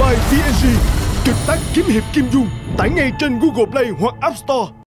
by TNG. Trực tác kiếm hiệp Kim Dung. Tải ngay trên Google Play hoặc App Store.